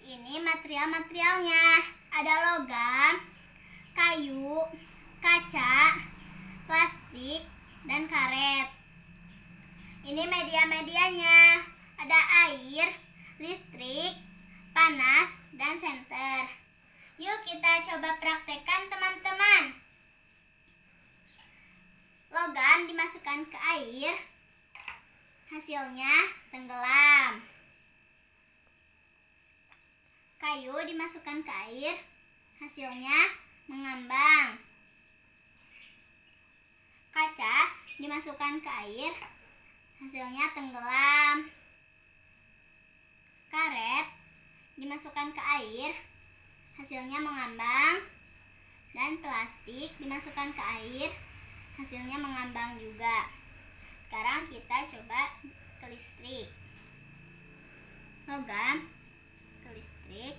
Ini material-materialnya. Ada logam, kayu, kaca, plastik, dan karet. Ini media-medianya. Ada air, listrik, panas, dan senter. Yuk kita coba praktekkan teman-teman. Logam dimasukkan ke air, hasilnya tenggelam. Kayu dimasukkan ke air, hasilnya mengambang. Kaca dimasukkan ke air, hasilnya tenggelam. Karet dimasukkan ke air, hasilnya mengambang. Dan plastik dimasukkan ke air, hasilnya mengambang juga. Sekarang kita coba ke listrik. Logam ke listrik.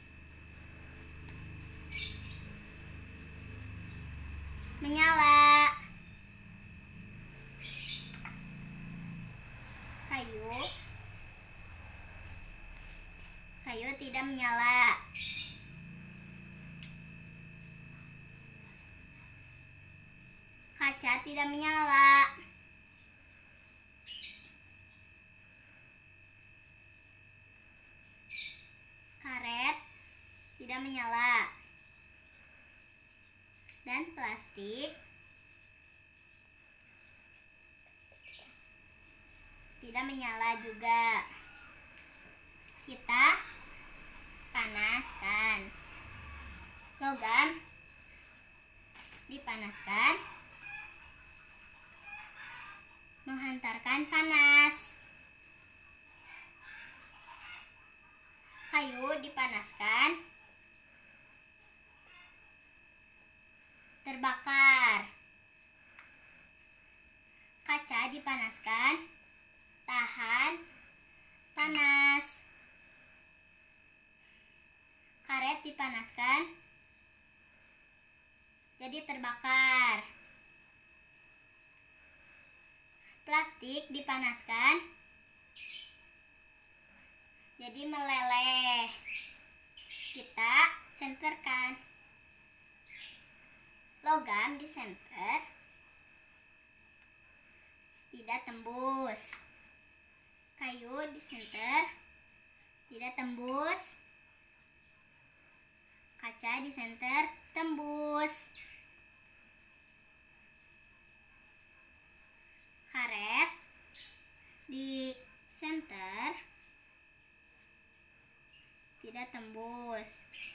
Menyala. Kayu tidak menyala. Kaca tidak menyala. Karet tidak menyala. Dan plastik tidak menyala juga. Kita panaskan. Logam dipanaskan, menghantarkan panas. Kayu dipanaskan, terbakar. Kaca dipanaskan, tahan panas. Karet dipanaskan, jadi terbakar. Plastik dipanaskan, jadi meleleh. Kita senterkan. Logam disenter, tidak tembus. Kayu disenter, tidak tembus. Kaca disenter, tembus. Karet disenter, tidak tembus.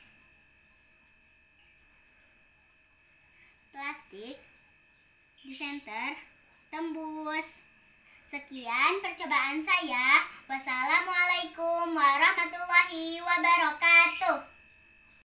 Plastik disenter, tembus. Sekian percobaan saya. Wassalamualaikum warahmatullahi wabarakatuh.